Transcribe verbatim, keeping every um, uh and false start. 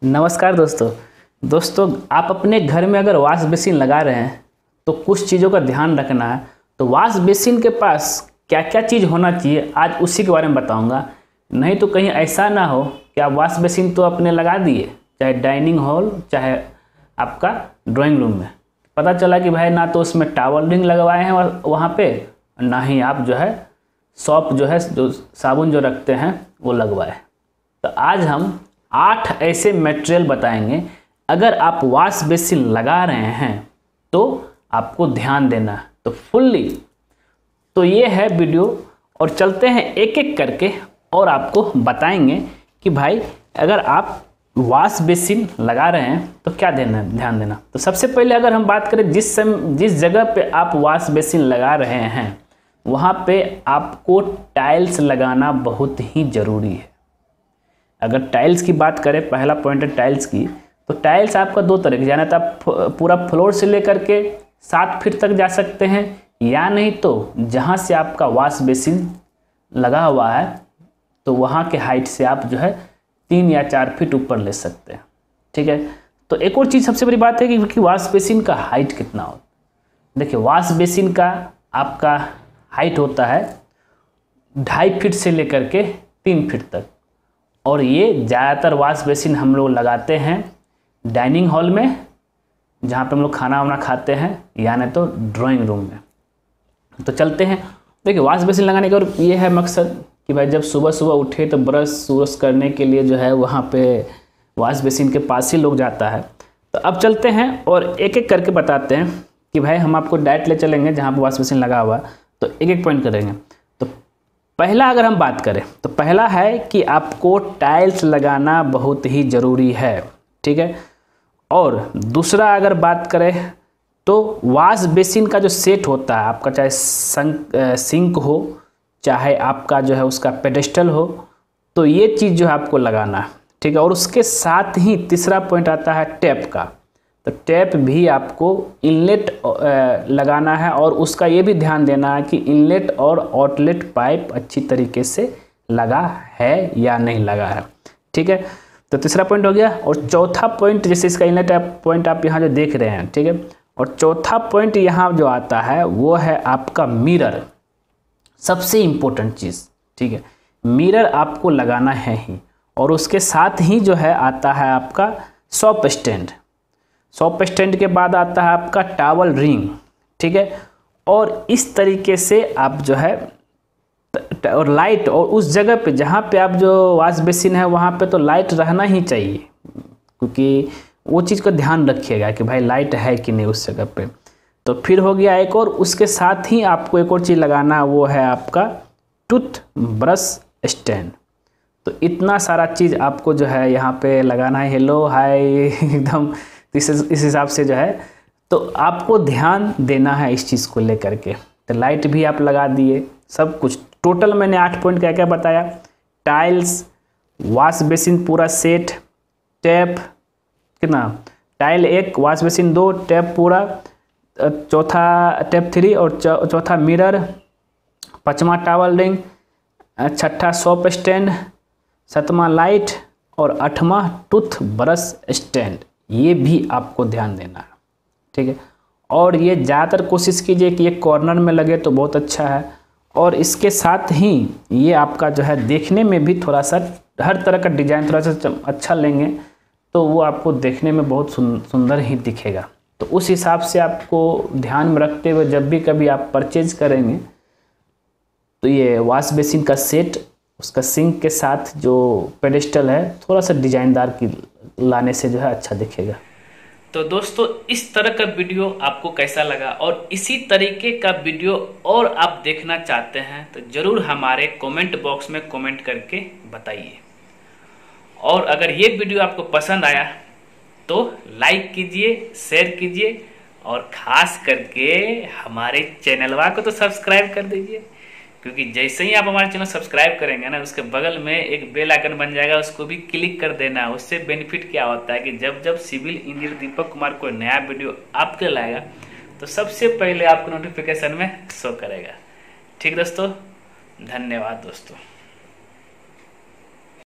नमस्कार दोस्तों दोस्तों आप अपने घर में अगर वॉश बेसिन लगा रहे हैं तो कुछ चीज़ों का ध्यान रखना है। तो वॉश बेसिन के पास क्या क्या चीज़ होना चाहिए आज उसी के बारे में बताऊंगा। नहीं तो कहीं ऐसा ना हो कि आप वॉश बेसिन तो अपने लगा दिए, चाहे डाइनिंग हॉल चाहे आपका ड्राइंग रूम में, पता चला कि भाई ना तो उसमें टॉवल रिंग लगवाए हैं वहाँ पे, ना ही आप जो है सॉप जो है जो साबुन जो रखते हैं वो लगवाए। तो आज हम आठ ऐसे मटेरियल बताएंगे, अगर आप वॉश बेसिन लगा रहे हैं तो आपको ध्यान देना। तो फुल्ली तो ये है वीडियो और चलते हैं एक एक करके और आपको बताएंगे कि भाई अगर आप वॉश बेसिन लगा रहे हैं तो क्या देना ध्यान देना। तो सबसे पहले अगर हम बात करें जिस सम जिस जगह पे आप वॉश बेसिन लगा रहे हैं वहाँ पे आपको टाइल्स लगाना बहुत ही ज़रूरी है। अगर टाइल्स की बात करें, पहला पॉइंट है टाइल्स की, तो टाइल्स आपका दो तरह की, यानी तो आप पूरा फ्लोर से लेकर के सात फीट तक जा सकते हैं, या नहीं तो जहाँ से आपका वॉश बेसिन लगा हुआ है तो वहाँ के हाइट से आप जो है तीन या चार फीट ऊपर ले सकते हैं। ठीक है। तो एक और चीज़ सबसे बड़ी बात है कि वॉश बेसिन का हाइट कितना हो। देखिए वॉश बेसिन का आपका हाइट होता है ढाई फीट से लेकर के तीन फीट तक, और ये ज़्यादातर वॉश बेसिन हम लोग लगाते हैं डाइनिंग हॉल में, जहाँ पे हम लोग खाना वाना खाते हैं, या नहीं तो ड्राइंग रूम में। तो चलते हैं। देखिए वॉश बेसिन लगाने का और ये है मकसद कि भाई जब सुबह सुबह उठे तो ब्रश व्रश करने के लिए जो है वहाँ पे वॉश बेसिन के पास ही लोग जाता है। तो अब चलते हैं और एक एक करके बताते हैं कि भाई हम आपको डायरेक्ट ले चलेंगे जहाँ पर वॉश बेसिन लगा हुआ, तो एक एक पॉइंट करेंगे। तो पहला अगर हम बात करें तो पहला है कि आपको टाइल्स लगाना बहुत ही ज़रूरी है। ठीक है। और दूसरा अगर बात करें तो वॉश बेसिन का जो सेट होता है आपका, चाहे संक सिंक हो चाहे आपका जो है उसका पेडेस्टल हो, तो ये चीज़ जो है आपको लगाना है। ठीक है। और उसके साथ ही तीसरा पॉइंट आता है टैप का। तो टैप भी आपको इनलेट लगाना है और उसका ये भी ध्यान देना है कि इनलेट और आउटलेट पाइप अच्छी तरीके से लगा है या नहीं लगा है। ठीक है। तो तीसरा पॉइंट हो गया। और चौथा पॉइंट, जैसे इसका इनलेट पॉइंट आप यहाँ जो देख रहे हैं, ठीक है, और चौथा पॉइंट यहाँ जो आता है वो है आपका मिरर, सबसे इम्पोर्टेंट चीज़। ठीक है। मिरर आपको लगाना है ही, और उसके साथ ही जो है आता है आपका सॉप स्टैंड। सॉप स्टैंड के बाद आता है आपका टॉवल रिंग। ठीक है। और इस तरीके से आप जो है और लाइट, और उस जगह पे जहाँ पे आप जो वॉश बेसिन है वहाँ पे तो लाइट रहना ही चाहिए, क्योंकि वो चीज़ का ध्यान रखिएगा कि भाई लाइट है कि नहीं उस जगह पे। तो फिर हो गया एक और, उसके साथ ही आपको एक और चीज़ लगाना है, वो है आपका टूथ ब्रश स्टैंड। तो इतना सारा चीज़ आपको जो है यहाँ पे लगाना है। हेलो हाय एकदम इस इस हिसाब से जो है तो आपको ध्यान देना है इस चीज़ को लेकर के। तो लाइट भी आप लगा दिए, सब कुछ टोटल मैंने आठ पॉइंट क्या क्या बताया। टाइल्स, वॉश बेसिन पूरा सेट, टैप कितना, टाइल एक, वॉश बेसिन दो, टैप पूरा, चौथा टैप थ्री, और चौथा मिरर, पाँचवा टॉवल रिंग, छठा सॉप स्टैंड, सातवां लाइट, और आठवां टूथ ब्रश स्टैंड। ये भी आपको ध्यान देना है। ठीक है। और ये ज़्यादातर कोशिश कीजिए कि ये कॉर्नर में लगे तो बहुत अच्छा है, और इसके साथ ही ये आपका जो है देखने में भी थोड़ा सा, हर तरह का डिज़ाइन थोड़ा सा अच्छा लेंगे तो वो आपको देखने में बहुत सुंदर ही दिखेगा। तो उस हिसाब से आपको ध्यान में रखते हुए जब भी कभी आप परचेज करेंगे तो ये वॉश बेसिन का सेट, उसका सिंक के साथ जो पेडेस्टल है थोड़ा सा डिजाइनदार की लाने से जो है अच्छा दिखेगा। तो दोस्तों इस तरह का वीडियो आपको कैसा लगा, और इसी तरीके का वीडियो और आप देखना चाहते हैं तो जरूर हमारे कमेंट बॉक्स में कमेंट करके बताइए। और अगर ये वीडियो आपको पसंद आया तो लाइक कीजिए, शेयर कीजिए, और खास करके हमारे चैनलवा को तो सब्सक्राइब कर दीजिए, क्योंकि जैसे ही आप हमारे चैनल सब्सक्राइब करेंगे ना, उसके बगल में एक बेल आइकन बन जाएगा, उसको भी क्लिक कर देना। उससे बेनिफिट क्या होता है कि जब जब सिविल इंजीनियर दीपक कुमार कोई नया वीडियो आपके लाएगा तो सबसे पहले आपको नोटिफिकेशन में शो करेगा। ठीक दोस्तों, धन्यवाद दोस्तों।